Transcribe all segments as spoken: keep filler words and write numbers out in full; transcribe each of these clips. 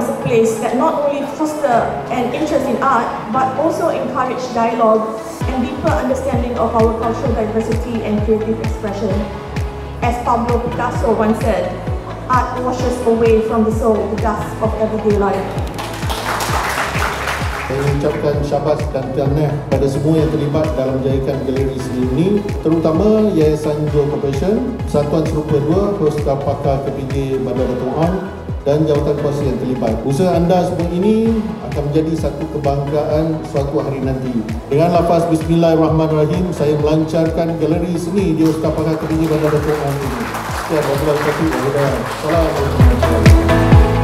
is a place that not only foster an interest in art, but also encourage dialogue and deeper understanding of our cultural diversity and creative expression. As Pablo Picasso once said, art washes away from the soul the dust of everyday life. Saya mengucapkan syabas dan tahniah pada semua yang terlibat dalam menjayakan galeri seni ini, terutama Yayasan Johor Corporation, Persatuan Serupa dua, Hostel Pakar K P J Bandar Dato' On dan jawatan kuasa yang terlibat. Usaha anda semua ini akan menjadi satu kebanggaan suatu hari nanti. Dengan lafaz Bismillahirrahmanirrahim, saya melancarkan galeri seni di Hostel Pakar K P J Bandar Dato' On ini. Sekian, wabillahi taufiq wal hidayah. Assalamualaikum warahmatullahi wabarakatuh.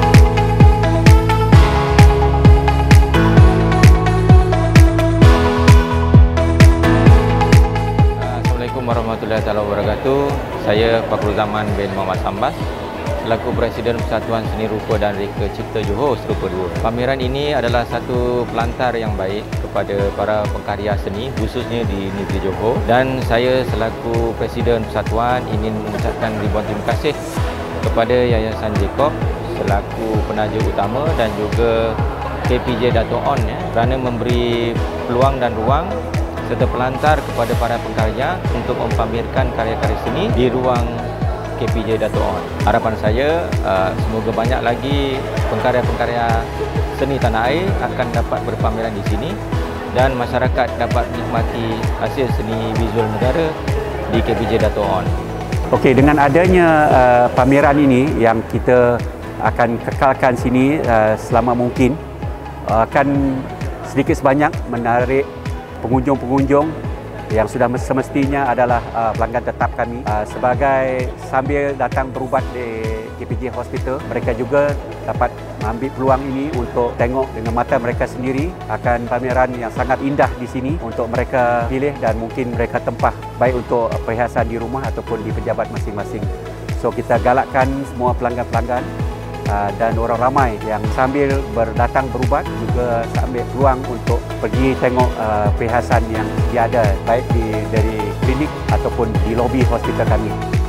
Warahmatullahi wabarakatuh. Saya Fakrul Zaman bin Muhammad Sambas selaku Presiden Persatuan Seni Rupa dan Reka Cipta Johor Serupa dua. Pameran ini adalah satu pelantar yang baik kepada para pengkarya seni khususnya di negeri Johor, dan saya selaku Presiden Persatuan ingin mengucapkan ribuan terima kasih kepada Yayasan Jacob selaku penaja utama dan juga K P J Dato' On ya, kerana memberi peluang dan ruang serta pelantar kepada para pengkarya untuk mempamerkan karya-karya seni di ruang K P J Dato' On. Harapan saya uh, semoga banyak lagi pengkarya-pengkarya seni tanah air akan dapat berpameran di sini dan masyarakat dapat menikmati hasil seni visual negara di K P J Dato' On. Okey, dengan adanya uh, pameran ini yang kita akan kekalkan sini uh, selama mungkin, uh, akan sedikit sebanyak menarik pengunjung-pengunjung yang sudah semestinya adalah uh, pelanggan tetap kami. Uh, sebagai sambil datang berubat di K P J Hospital, mereka juga dapat mengambil peluang ini untuk tengok dengan mata mereka sendiri akan pameran yang sangat indah di sini untuk mereka pilih dan mungkin mereka tempah baik untuk perhiasan di rumah ataupun di pejabat masing-masing. So kita galakkan semua pelanggan-pelanggan Uh, dan orang ramai yang sambil berdatang berubat juga ambil peluang untuk pergi tengok uh, perhiasan yang dia ada baik di dari klinik ataupun di lobi hospital kami.